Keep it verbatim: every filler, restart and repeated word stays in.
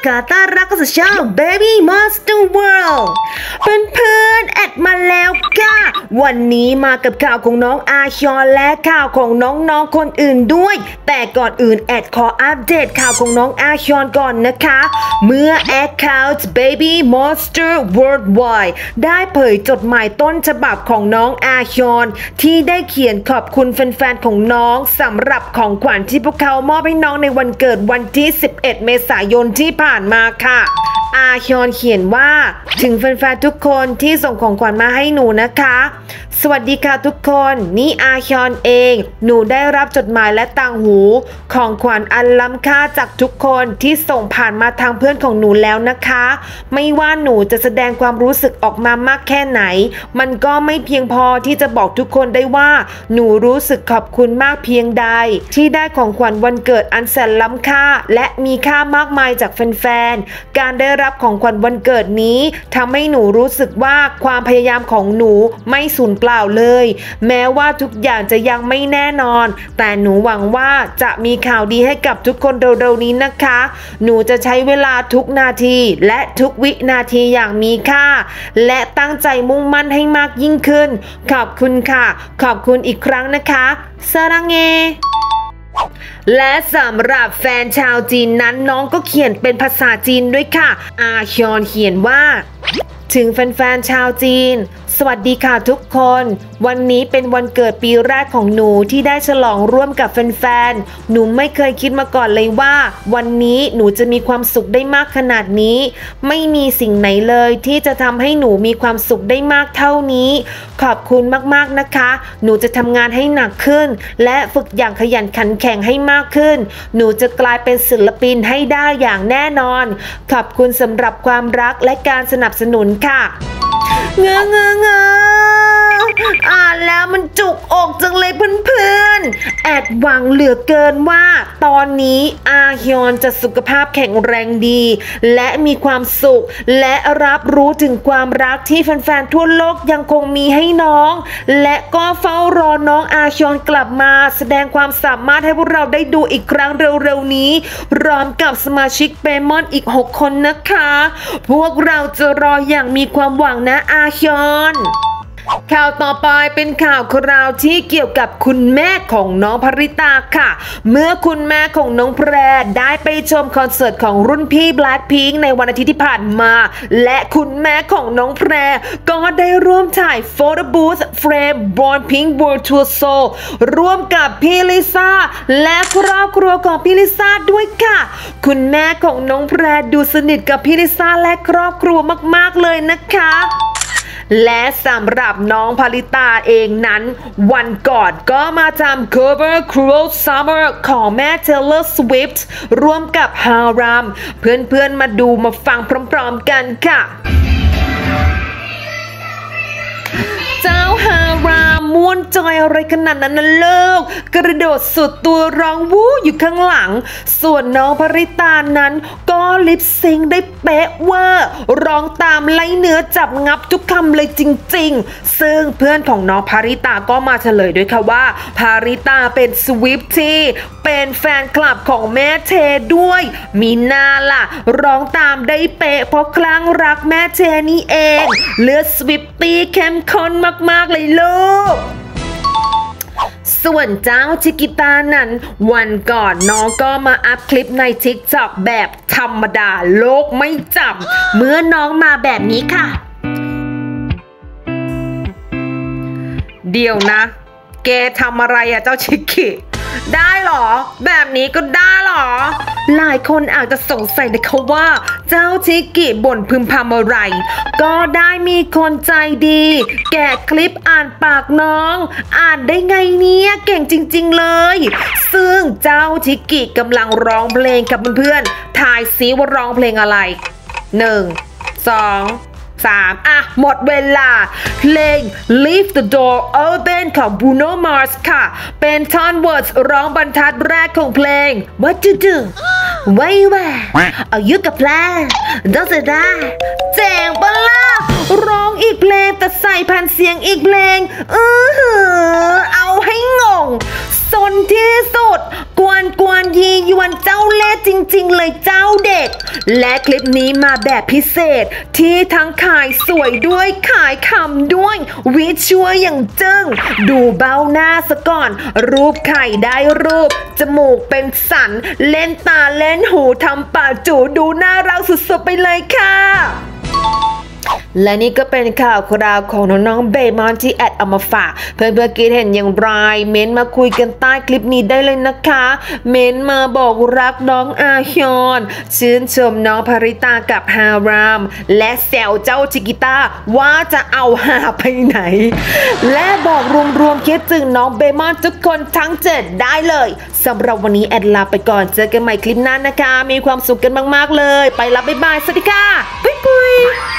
ขอต้อนรับเข้าสู่ช่อง Baby Monster World เพื่อนๆแอดมาแล้วค่ะวันนี้มากับข่าวของน้องอาชอนและข่าวของน้องๆคนอื่นด้วยแต่ก่อนอื่นแอดขออัปเดตข่าวของน้องอาชอนก่อนนะคะเมื่อ Account Baby Monster Worldwide ได้เผยจดหมายต้นฉบับของน้องอาชอนที่ได้เขียนขอบคุณแฟนๆของน้องสำหรับของขวัญที่พวกเขามอบให้น้องในวันเกิดวันที่สิบเอ็ดเมษายนที่ผ่านมาค่ะอาชอนเขียนว่าถึงแฟนๆทุกคนที่ส่งของขวัญมาให้หนูนะคะสวัสดีค่ะทุกคนนี่อาชอนเองหนูได้รับจดหมายและต่างหูของขวัญอันล้ำค่าจากทุกคนที่ส่งผ่านมาทางเพื่อนของหนูแล้วนะคะไม่ว่าหนูจะแสดงความรู้สึกออกมามากแค่ไหนมันก็ไม่เพียงพอที่จะบอกทุกคนได้ว่าหนูรู้สึกขอบคุณมากเพียงใดที่ได้ของขวัญวันเกิดอันแสนล้ำค่าและมีค่ามากมายจากแฟนๆการได้รับของขวัญวันเกิดนี้ทำให้หนูรู้สึกว่าความพยายามของหนูไม่สูญเปล่าเลยแม้ว่าทุกอย่างจะยังไม่แน่นอนแต่หนูหวังว่าจะมีข่าวดีให้กับทุกคนเร็วๆนี้นะคะหนูจะใช้เวลาทุกนาทีและทุกวินาทีอย่างมีค่าและตั้งใจมุ่งมั่นให้มากยิ่งขึ้นขอบคุณค่ะขอบคุณอีกครั้งนะคะซารังเงและสำหรับแฟนชาวจีนนั้นน้องก็เขียนเป็นภาษาจีนด้วยค่ะอาชอนเขียนว่าถึงแฟนๆชาวจีนสวัสดีค่ะทุกคนวันนี้เป็นวันเกิดปีแรกของหนูที่ได้ฉลองร่วมกับแฟนๆหนูไม่เคยคิดมาก่อนเลยว่าวันนี้หนูจะมีความสุขได้มากขนาดนี้ไม่มีสิ่งไหนเลยที่จะทำให้หนูมีความสุขได้มากเท่านี้ขอบคุณมากๆนะคะหนูจะทำงานให้หนักขึ้นและฝึกอย่างขยันขันแข็งให้มากขึ้นหนูจะกลายเป็นศิลปินให้ได้อย่างแน่นอนขอบคุณสำหรับความรักและการสนับสนุนค่ะเงอเงอเงออ่านแล้วมันจุกอกจังเลยเพื่อนๆแอดหวังเหลือเกินว่าตอนนี้อาฮยอนจะสุขภาพแข็งแรงดีและมีความสุขและรับรู้ถึงความรักที่แฟนๆทั่วโลกยังคงมีให้น้องและก็เฝ้ารอน้องอาฮยอนกลับมาแสดงความสามารถให้พวกเราได้ดูอีกครั้งเร็วๆนี้พร้อมกับสมาชิกเปมอนอีกหกคนนะคะพวกเราจะรออย่างมีความหวังนะอาฮยอนข่าวต่อไปเป็นข่าวคราวที่เกี่ยวกับคุณแม่ของน้องภริตาค่ะเมื่อคุณแม่ของน้องแพรได้ไปชมคอนเสิร์ตของรุ่นพี่ Blackpink ในวันอาทิตย์ที่ผ่านมาและคุณแม่ของน้องแพรก็ได้ร่วมถ่ายโฟโต้บูธเฟรม Born Pink World Tour Seoul ร่วมกับพี่ลิซ่าและครอบครัวของพี่ลิซ่าด้วยค่ะคุณแม่ของน้องแพรดูสนิทกับพี่ลิซ่าและครอบครัวมากๆเลยนะคะและสำหรับน้องภริตาเองนั้นวันก่อนก็มาทำ cover Cruel Summer ของแม่ Taylor Swift ร่วมกับ Haram เพื่อนๆมาดูมาฟังพร้อมๆกันค่ะเจ้าฮารามม่วนจอยอะไรขนาดนั้นนะเลิกกระโดดสุดตัวร้องวู้อยู่ข้างหลังส่วนน้องภริตานั้นก็ลิปซิงค์ได้เป๊ะเวอร์ร้องตามไล่เนื้อจับงับทุกคำเลยจริงๆซึ่งเพื่อนของน้องภริตาก็มาเฉลยด้วยค่ะว่าภริตาเป็นสวิฟตี้เป็นแฟนคลับของแม่เทด้วยมีน่าล่ะร้องตามได้เป๊ะเพราะคลั่งรักแม่เทนี่เองเลือดสวิฟตี้เข้มข้นมากๆเลยลูกส่วนเจ้าชิกิตานั้นวันก่อนน้องก็มาอัพคลิปใน ทิกต็อก แบบธรรมดาโลกไม่จำเมื่อน้องมาแบบนี้ค่ะเดี๋ยวนะแกทำอะไรอะเจ้าชิกิได้หรอแบบนี้ก็ได้หรอหลายคนอาจจะสงสัยนะคะว่าเจ้าชิกิบ่นพึมพำอะไรก็ได้มีคนใจดีแกะคลิปอ่านปากน้องอ่านได้ไงเนี่ยเก่งจริงๆเลยซึ่งเจ้าชิกิกำลังร้องเพลงกับเพื่อนๆทายซิว่าร้องเพลงอะไรหนึ่ง สองสามอ่ะหมดเวลาเพลง Leave the Door Open ของ Bruno Mars ค่ะเป็นท่อนเวิร์สร้องบรรทัดแรกของเพลง What to do Where you at เอายุกับเพลง Does it die เจ๋งปะล่ะร้องอีกเพลงแต่ใส่แผ่นเสียงอีกเพลงเออหือเอาให้งงซนที่สุดกวนกวนยียวนเจ้าเล่ห์จริงๆเลยเจ้าเด็กและคลิปนี้มาแบบพิเศษที่ทั้งขายสวยด้วยขายคำด้วยวิชวลอย่างจึ้งดูเบ้าหน้าซะก่อนรูปไข่ได้รูปจมูกเป็นสันเล่นตาเล่นหูทำปากจูดูน่ารักสุดๆไปเลยค่ะและนี่ก็เป็นข่าวคราวของน้องๆเบมอนที่แอดเอามาฝากเพื่อนๆคิดเห็นอย่างไรเม้นมาคุยกันใต้คลิปนี้ได้เลยนะคะเม้นมาบอกรักน้องอาฮยอนชื่นชมน้องภริตากับฮารามและแซวเจ้าชิกิต้าว่าจะเอาหาไปไหนและบอกรวมๆคิดถึงน้องเบมอนทุกคนทั้งเจ็ดได้เลยสำหรับวันนี้แอดลาไปก่อนเจอกันใหม่คลิปหน้านะคะมีความสุขกันมากๆเลยไปแล้วบ๊ายบายสวัสดีค่ะบ๊ายบาย